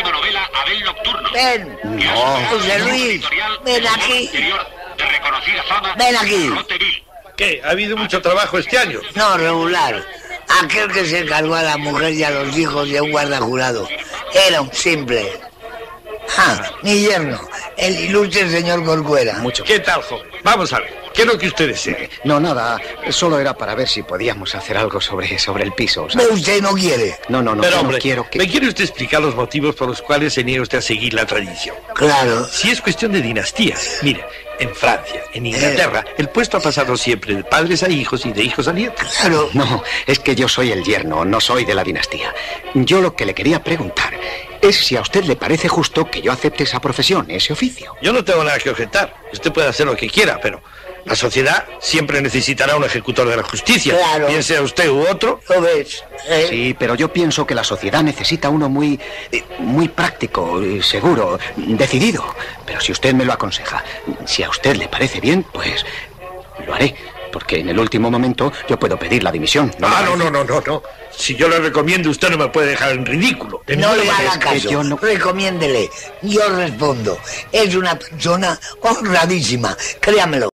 última novela, Abel Nocturno. Ven. No. José Luis, ven aquí. De reconocida fama. Ven aquí. ¿Qué? ¿Ha habido mucho trabajo este año? No, regular. Aquel que se cargó a la mujer y a los hijos de un guardajurado era un simple. Mi yerno, el ilustre señor Corcuera. Mucho. ¿Qué tal, joven? Vamos a ver. ¿Qué es lo que usted desea? No, nada. Solo era para ver si podíamos hacer algo sobre el piso, ¿sabes? Pero usted no quiere. No, Pero, hombre, no quiero que... ¿me quiere usted explicar los motivos por los cuales se niega usted a seguir la tradición? Claro. Si es cuestión de dinastías. Mire, en Francia, en Inglaterra, el puesto ha pasado siempre de padres a hijos y de hijos a nietos. Claro. No, es que yo soy el yerno, no soy de la dinastía. Yo lo que le quería preguntar es si a usted le parece justo que yo acepte esa profesión, ese oficio. Yo no tengo nada que objetar. Usted puede hacer lo que quiera, pero la sociedad siempre necesitará un ejecutor de la justicia. Claro. Bien sea usted u otro. ¿Lo ves? Sí, pero yo pienso que la sociedad necesita uno muy práctico, seguro, decidido. Pero si usted me lo aconseja, si a usted le parece bien, pues lo haré. Porque en el último momento yo puedo pedir la dimisión. No. Si yo le recomiendo, usted no me puede dejar en ridículo. No le haga caso. Yo no... Recomiéndele. Yo respondo. Es una persona honradísima. Créamelo.